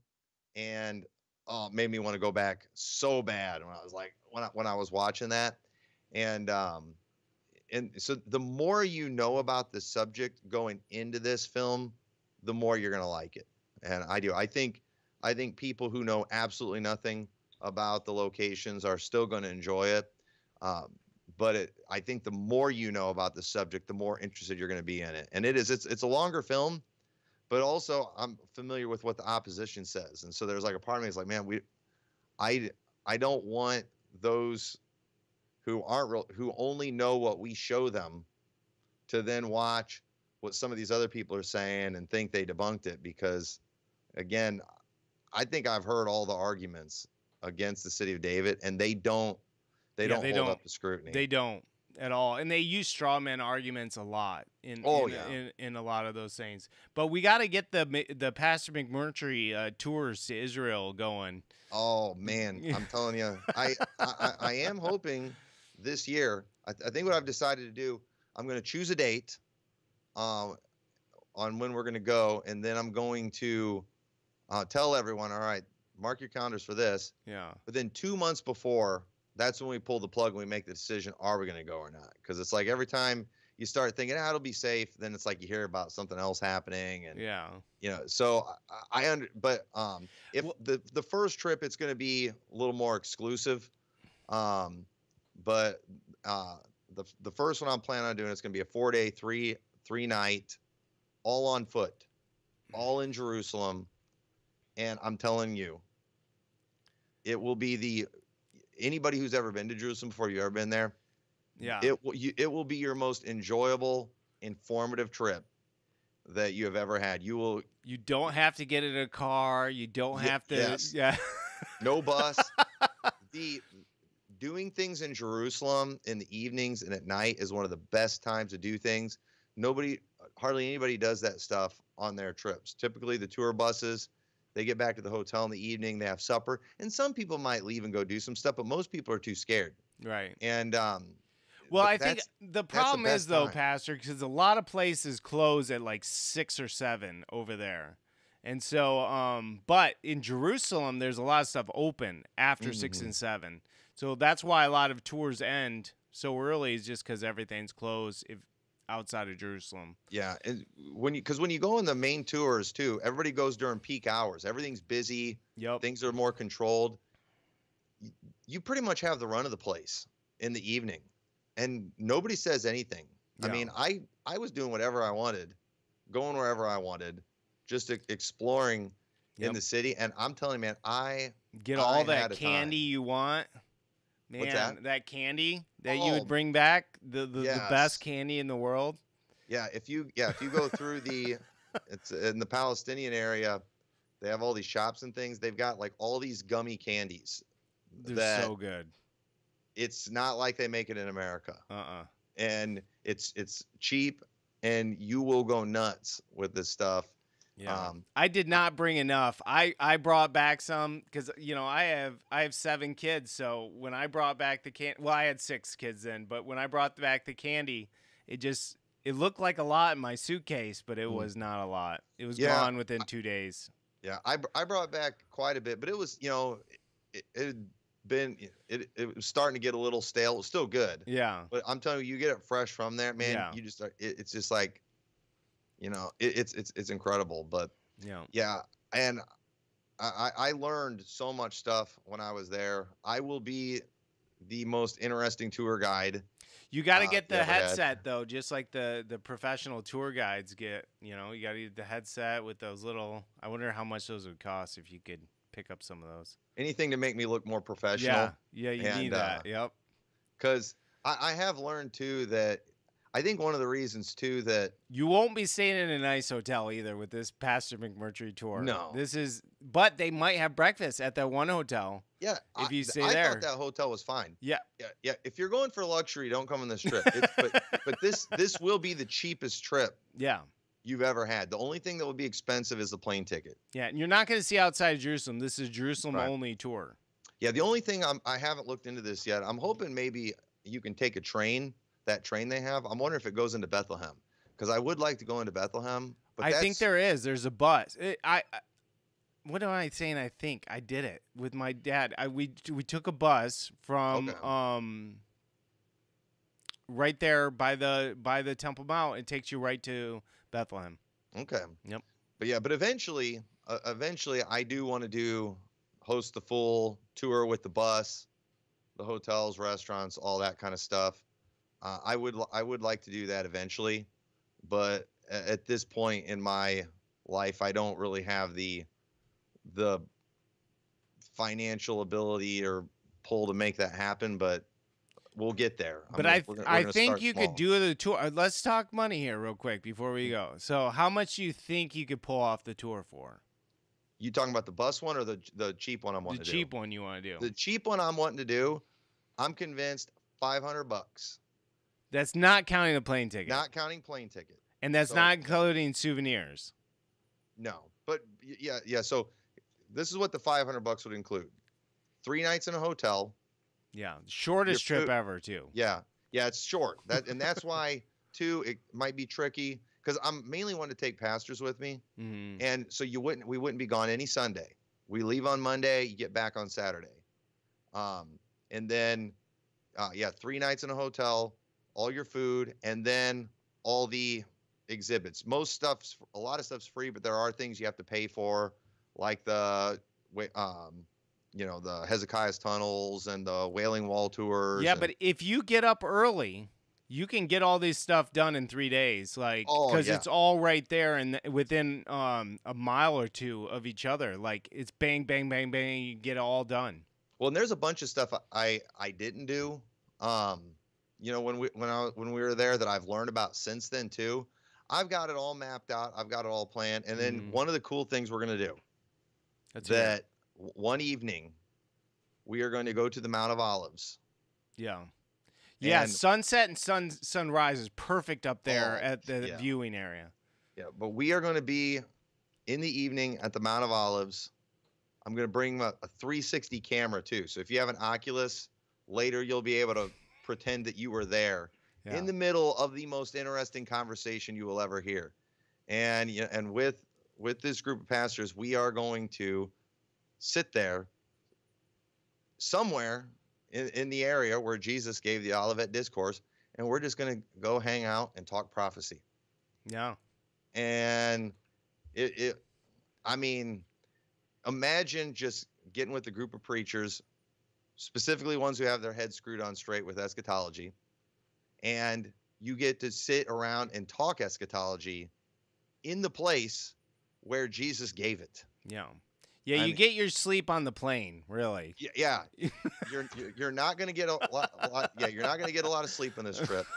and oh, it made me want to go back so bad when I was like when I, when I was watching that. And um, and so the more you know about the subject going into this film, the more you're going to like it. And I do. I think I think people who know absolutely nothing about the locations are still going to enjoy it. Um, but it, I think the more you know about the subject, the more interested you're going to be in it. And it is, it's, it's a longer film, but also I'm familiar with what the opposition says. And so there's like a part of me is like, man, we, I, I don't want those who aren't real, who only know what we show them to then watch what some of these other people are saying and think they debunked it. Because again, I think I've heard all the arguments against the city of David, and they don't, They Yeah, don't they hold don't. up to scrutiny. They don't at all, and they use straw man arguments a lot in Oh, in, yeah. in, in a lot of those things. But we got to get the the Pastor McMurtry uh, tours to Israel going. Oh man, I'm telling you, I, I I am hoping this year. I, I think what I've decided to do, I'm going to choose a date, um, on when we're going to go, and then I'm going to uh, tell everyone, all right, mark your calendars for this. Yeah. But then two months before, that's when we pull the plug and we make the decision, are we going to go or not? Because it's like every time you start thinking, ah, it'll be safe, then it's like you hear about something else happening, and yeah, you know. So I, I under, but um, if well, the the first trip, it's going to be a little more exclusive. Um, but uh, the the first one I'm planning on doing, it's going to be a four day, three three night, all on foot, all in Jerusalem, and I'm telling you, it will be the anybody who's ever been to Jerusalem before, you ever been there, yeah, it will you, it will be your most enjoyable, informative trip that you have ever had. You will. You don't have to get in a car. You don't Y- have to. yes. Yeah. No bus. The doing things in Jerusalem in the evenings and at night is one of the best times to do things. Nobody, hardly anybody does that stuff on their trips. Typically, the tour buses, they get back to the hotel in the evening, they have supper, and some people might leave and go do some stuff, but most people are too scared. Right. And um, well, but I think that's- the problem best is though, time. Pastor, because a lot of places close at like six or seven over there. And so, um, but in Jerusalem, there's a lot of stuff open after six Mhm. and seven. So that's why a lot of tours end so early, is just because everything's closed if outside of Jerusalem. Yeah, and when you because when you go on the main tours too, everybody goes during peak hours. Everything's busy. Yep. Things are more controlled. You, you pretty much have the run of the place in the evening, and nobody says anything. I Yeah. mean, I I was doing whatever I wanted, going wherever I wanted, just e- exploring Yep. in the city. And I'm telling you, man, I Get I all had that a candy time. you want. Man, What's that? candy that you Oh, would bring back, the, the, the yes. best candy in the world. Yeah, if you yeah if you go through the it's in the Palestinian area, they have all these shops and things. They've got like all these gummy candies. They're that so good. It's not like they make it in America, Uh-uh. and it's it's cheap, and you will go nuts with this stuff. Yeah. Um, I did not bring enough. I, I brought back some because, you know, I have I have seven kids. So when I brought back the can, well, I had six kids then, but when I brought back the candy, it just it looked like a lot in my suitcase, but it Mm. was not a lot. It was Yeah. gone within two days. Yeah, I, br- I brought back quite a bit, but it was, you know, it, it had been, it, it was starting to get a little stale. It was still good, Yeah. but I'm telling you, you get it fresh from there, man. Yeah. You just, start, it, it's just like, you know, it, it's, it's, it's incredible. But Yeah. yeah, and I, I I learned so much stuff when I was there. I will be the most interesting tour guide. You got to Uh, get the yeah, but, uh, headset though, just like the the professional tour guides get. You know, you got to get the headset with those little. I wonder how much those would cost if you could pick up some of those. Anything to make me look more professional. Yeah, yeah, you and, need that. uh, Yep. Because I, I have learned too that I think one of the reasons too that You won't be staying in a nice hotel either with this Pastor McMurtry tour. No. This is, but they might have breakfast at that one hotel. yeah, If I, you stay I there. thought that hotel was fine. Yeah. Yeah, yeah. If you're going for luxury, don't come on this trip. It's, but but this this will be the cheapest trip Yeah. you've ever had. The only thing that will be expensive is the plane ticket. Yeah. And you're not going to see outside of Jerusalem. This is Jerusalem Right. only tour. Yeah, the only thing I'm, I haven't looked into this yet. I'm hoping maybe you can take a train. That train they have. I'm wondering if it goes into Bethlehem, because I would like to go into Bethlehem. But I that's, think there is. There's a bus. It, I, I. What am I saying? I think I did it with my dad. I we we took a bus from Okay. um. Right there by the by the Temple Mount, it takes you right to Bethlehem. Okay. Yep. But yeah, but eventually, uh, eventually, I do want to do host the full tour with the bus, the hotels, restaurants, all that kind of stuff. Uh, I would I would like to do that eventually, but a- at this point in my life, I don't really have the the financial ability or pull to make that happen. But we'll get there. But I'm I gonna- we're th- gonna- we're I gonna think start you small. could do the tour. uh, Let's talk money here real quick before we go. So how much do you think you could pull off the tour for? You talking about the bus one or the the cheap one I'm The wanting to cheap do? one you want to do. The cheap one I'm wanting to do, I'm convinced five hundred bucks, That's not counting the plane ticket. not counting plane ticket. and that's so- not including souvenirs. No, but y- yeah, yeah. So this is what the five hundred bucks would include: three nights in a hotel. Yeah. Shortest Your trip food- ever too. Yeah, yeah. It's short. That and that's why too. It might be tricky because I'm mainly wanting to take pastors with me, Mm-hmm. and so you wouldn't we wouldn't be gone any Sunday. We leave on Monday, you get back on Saturday, um, and then uh, yeah, three nights in a hotel, all your food, and then all the exhibits. Most stuff's a lot of stuff's free, but there are things you have to pay for, like the um, you know, the Hezekiah's tunnels and the Wailing Wall tours. Yeah, and, but if you get up early, you can get all this stuff done in three days, like oh because yeah, it's all right there and within um, a mile or two of each other. Like it's bang, bang, bang, bang. You get it all done. well, and there's a bunch of stuff I I didn't do. Um, you know, when we when I when we were there that I've learned about since then too. I've got it all mapped out. I've got it all planned. And then Mm. one of the cool things we're going to do That's that w- one evening we are going to go to the Mount of Olives. Yeah. Yeah, And- sunset and sun sunrise is perfect up there Oh, at the yeah. viewing area. Yeah, but we are going to be in the evening at the Mount of Olives. I'm going to bring a, a three sixty camera too. So if you have an Oculus, later you'll be able to pretend that you were there Yeah. in the middle of the most interesting conversation you will ever hear. And you know, and with with this group of pastors, we are going to sit there somewhere in, in the area where Jesus gave the Olivet Discourse, and we're just going to go hang out and talk prophecy. Yeah. And it, it I mean, imagine just getting with a group of preachers, specifically ones who have their heads screwed on straight with eschatology, and you get to sit around and talk eschatology in the place where Jesus gave it. Yeah. Yeah, I you mean- get your sleep on the plane, really. Yeah, yeah. you're you're- you're not going to get a lot, a lot. Yeah, you're not going to get a lot of sleep on this trip,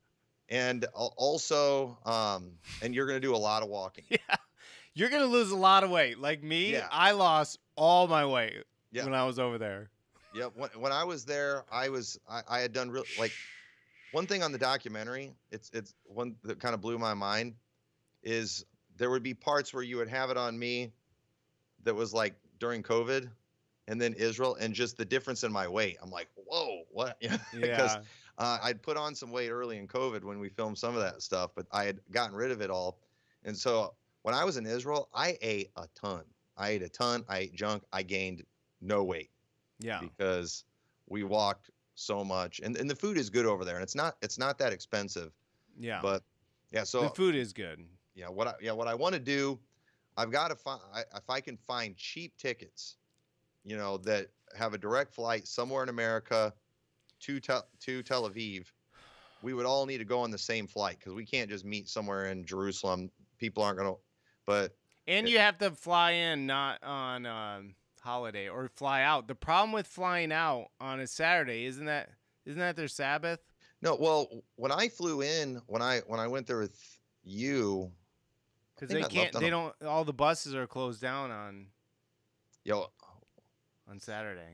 and al- also, um, and you're going to do a lot of walking. Yeah. You're going to lose a lot of weight. Like me, Yeah. I lost all my weight Yeah. when I was over there. Yeah, when, when I was there, I was I, I had done real like one thing on the documentary. It's it's one that kind of blew my mind is there would be parts where you would have it on me that was like during COVID, and then Israel, and just the difference in my weight. I'm like, whoa, what? Yeah, because Yeah. uh, I'd put on some weight early in COVID when we filmed some of that stuff, but I had gotten rid of it all, and so when I was in Israel, I ate a ton. I ate a ton. I ate junk. I gained no weight. Yeah. Because we walked so much, and, and the food is good over there, and it's not it's not that expensive. Yeah. But yeah, so the food is good. yeah, what I yeah what I want to do, I've got to find if I can find cheap tickets, you know, that have a direct flight somewhere in America to tel- to Tel Aviv. We would all need to go on the same flight because we can't just meet somewhere in Jerusalem. People aren't gonna. But And It- you have to fly in, not on um, holiday, or fly out. The problem with flying out on a Saturday isn't that isn't that their Sabbath? no, well, when I flew in, when I when I went there with you, Because think they I left can't. on They a- don't. All the buses are closed down on yo, on Saturday.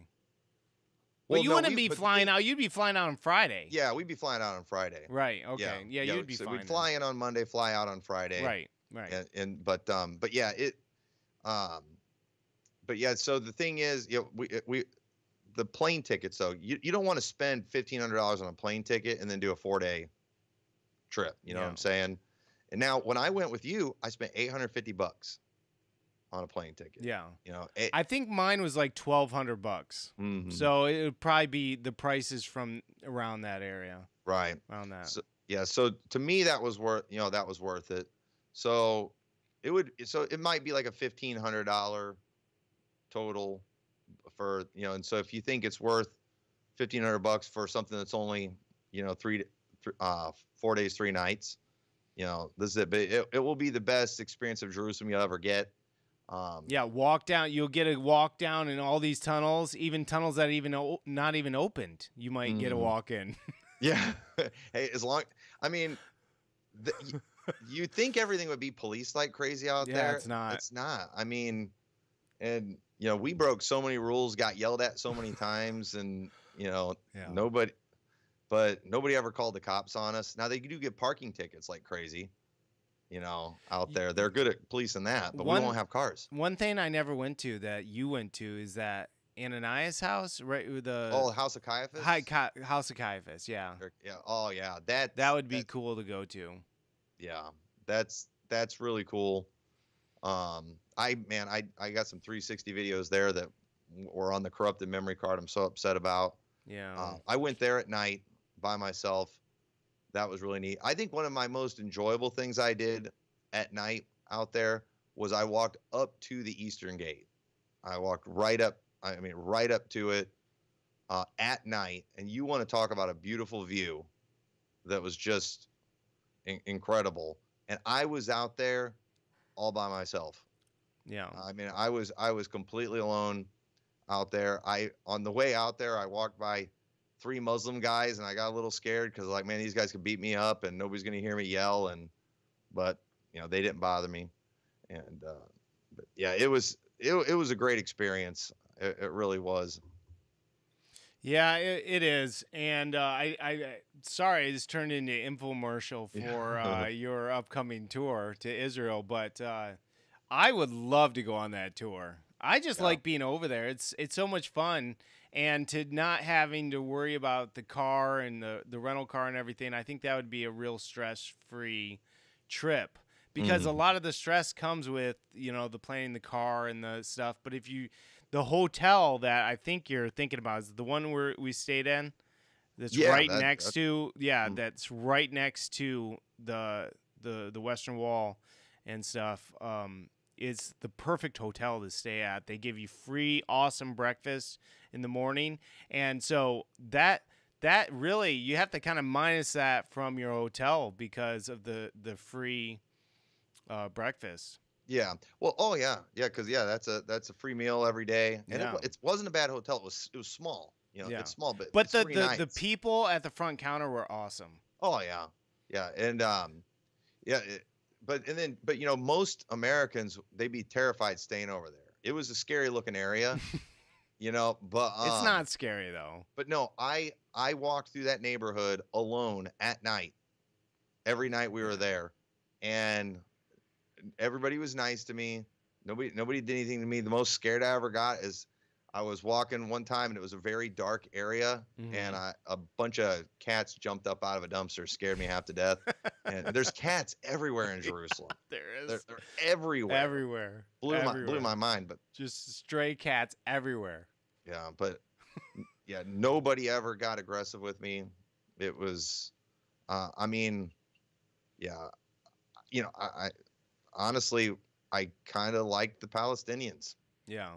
well, Well, you no, wouldn't we- be but the flying thing- out. You'd be flying out on Friday. Yeah, we'd be flying out on Friday. Right. Okay. Yeah. you'd be so fine. We'd then. fly in on Monday, fly out on Friday. Right. Right. And, and but um, but yeah, it, um, but yeah. So the thing is, you know, we we, the plane tickets. So you you don't want to spend fifteen hundred dollars on a plane ticket and then do a four day trip. You know what Yeah. I'm saying? And now when I went with you, I spent eight hundred fifty bucks on a plane ticket. Yeah. You know. It, I think mine was like twelve hundred bucks. mhm, So it would probably be the prices from around that area, right. around that. So, yeah, so to me that was worth, you know, that was worth it. So it would, so it might be like a fifteen hundred dollar total for, you know, and so if you think it's worth fifteen hundred bucks for something that's only, you know, three, th- uh, four days, three nights, you know, this is it. But it, it will be the best experience of Jerusalem you'll ever get. Um, Yeah, walk down. You'll get a walk down in all these tunnels, even tunnels that even o- not even opened. You might get a Mhm. walk in. Yeah. Hey, as long, I mean, the, you, you think everything would be policed like crazy out Yeah, there. it's not. It's not. I mean, and, you know, we broke so many rules, got yelled at so many times, and, you know, Yeah. nobody, but nobody ever called the cops on us. Now they do get parking tickets like crazy, you know, out Y- there. They're good at policing that, but One- we won't have cars. One thing I never went to that you went to is that Ananias house, right? with The Oh, House of Caiaphas? Hi, Ca- House of Caiaphas. Yeah, Or- Yeah. Oh, yeah. That, that would be that- cool to go to. yeah. that's that's really cool. Um, I man, I I got some three sixty videos there that were on the corrupted memory card. I'm so upset about. Yeah. Uh, I went there at night by myself. That was really neat. I think one of my most enjoyable things I did at night out there was I walked up to the Eastern Gate. I walked right up. I mean, right up to it uh, at night. And you want to talk about a beautiful view that was just in- incredible. And I was out there all by myself. Yeah. I mean, I was I was completely alone out there. I on the way out there, I walked by three Muslim guys, and I got a little scared because like, man, these guys could beat me up, and nobody's gonna hear me yell. And but you know, they didn't bother me. And uh, but yeah, it was it it was a great experience. It, it really was. Yeah, it, it is. And uh, I, I, I, sorry, this turned into infomercial for uh, your upcoming tour to Israel, but uh, I would love to go on that tour. I just Yeah. like being over there. It's it's so much fun, and to not having to worry about the car and the the rental car and everything. I think that would be a real stress free trip. Because Mhm. a lot of the stress comes with, you know, the planning the car and the stuff. But if you, the hotel that I think you're thinking about is the one where we stayed in, that's Yeah, right that- next that- to, yeah, Mm. that's right next to the the the Western Wall and stuff. Um, it's the perfect hotel to stay at. They give you free, awesome breakfast in the morning, and so that. That really, you have to kind of minus that from your hotel because of the the free uh, breakfast. Yeah. Well, oh yeah, yeah, because yeah, that's a that's a free meal every day, and Yeah. it, wa- it wasn't a bad hotel. It was it was small. You know, Yeah. it's small, but But it's the, three the, the nights. people at the front counter were awesome. Oh yeah, yeah, and um, yeah, it, but and then but you know most Americans they'd be terrified staying over there. It was a scary looking area, you know, but um, It's not scary though. But no, I I walked through that neighborhood alone at night. Every night we were there, and everybody was nice to me. Nobody nobody did anything to me. The most scared I ever got is I was walking one time and it was a very dark area, Mhm. and I, a bunch of cats jumped up out of a dumpster, scared me half to death. And there's cats everywhere in Jerusalem. There is They're, they're everywhere. everywhere. blew my everywhere. blew my mind, but Just stray cats everywhere. yeah, but yeah, nobody ever got aggressive with me. It was, uh, I mean, yeah, you know, I, I honestly, I kind of liked the Palestinians. Yeah.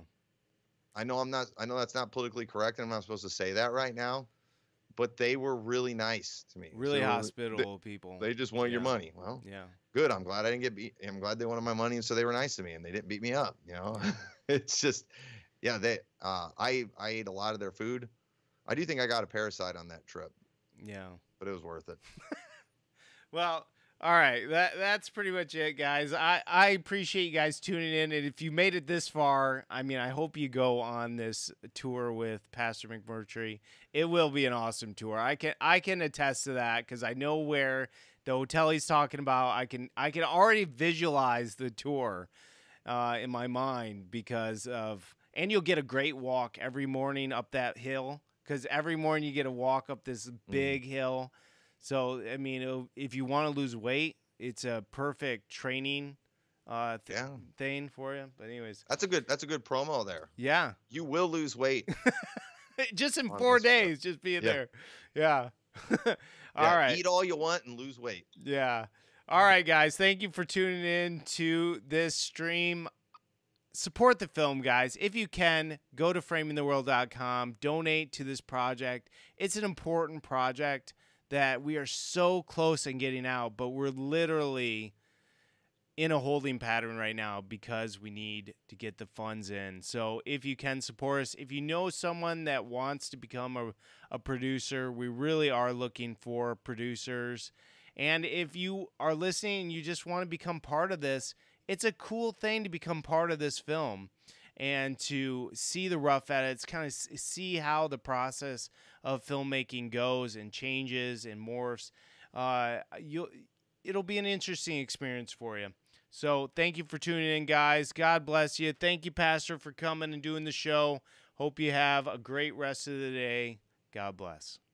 I know I'm not, I know that's not politically correct, and I'm not supposed to say that right now, but they were really nice to me. Really So hospitable people. They, they just wanted your Yeah. money. Well, Yeah. good. I'm glad I didn't get beat. I'm glad they wanted my money, and so they were nice to me, and they didn't beat me up. You know, it's just, yeah. They, uh, I, I ate a lot of their food. I do think I got a parasite on that trip, Yeah. but it was worth it. Well, all right. That that's pretty much it, guys. I, I appreciate you guys tuning in. And if you made it this far, I mean, I hope you go on this tour with Pastor McMurtry. It will be an awesome tour. I can I can attest to that because I know where the hotel he's talking about. I can I can already visualize the tour uh, in my mind because of, and you'll get a great walk every morning up that hill because every morning you get a walk up this big hill. So, I mean, it'll, if you want to lose weight, it's a perfect training uh, th- Yeah. thing for you. But anyways, That's a good. That's a good promo there. yeah. You will lose weight. Just in On four this trip. days, just being Yeah. there. Yeah. All Yeah, right. Eat all you want and lose weight. Yeah. All right, guys. Thank you for tuning in to this stream. Support the film, guys. If you can, go to framing the world dot com. Donate to this project. It's an important project that we are so close in getting out, but we're literally in a holding pattern right now because we need to get the funds in. So if you can support us, if you know someone that wants to become a, a producer, we really are looking for producers. And if you are listening and you just want to become part of this, it's a cool thing to become part of this film and to see the rough edits, kind of see how the process of filmmaking goes and changes and morphs. Uh, you'll, it'll be an interesting experience for you. So thank you for tuning in, guys. God bless you. Thank you, Pastor, for coming and doing the show. Hope you have a great rest of the day. God bless.